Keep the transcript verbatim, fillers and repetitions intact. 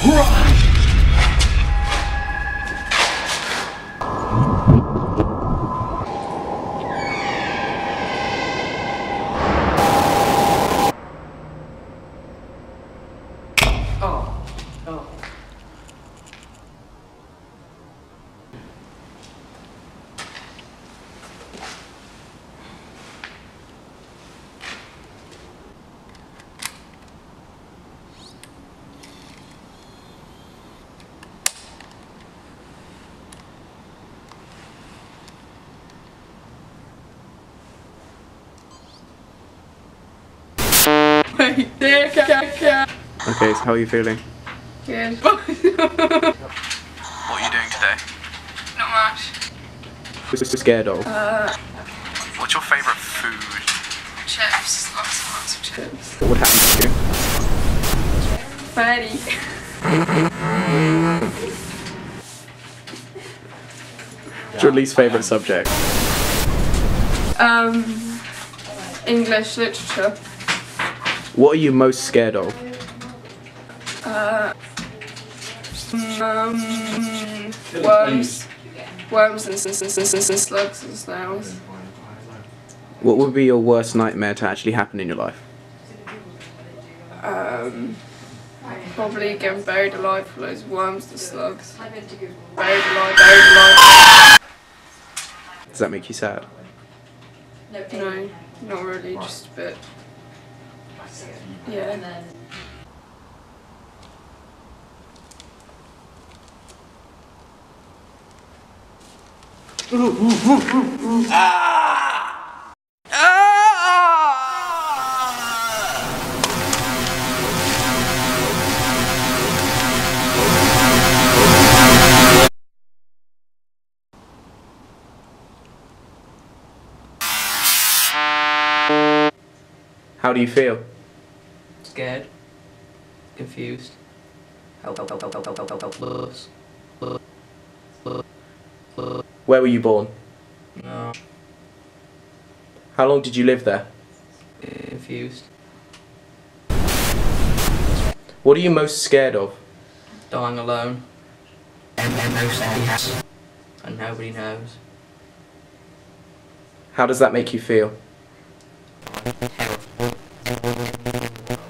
Oh. Oh. Wait, there, Okay, so how are you feeling? Good. What are you doing today? Not much. What are you scared of? Uh, What's your favourite food? chips. Lots and lots of chips. What would happen to you? Fatty. What's your least favourite subject? Um, English literature. What are you most scared of? Uh, um, worms. Worms and, and, and, and, and slugs and snails. What would be your worst nightmare to actually happen in your life? Um, probably getting buried alive for those worms and slugs. Buried alive, buried alive. Does that make you sad? No, not really, just a bit. Yeah. How do you feel? Scared. Confused. Help, help, help, help, help, help, help, help, helpless. Where were you born? No. How long did you live there? Confused. What are you most scared of? Dying alone. And, and no sadness. And nobody knows. How does that make you feel? Terrible.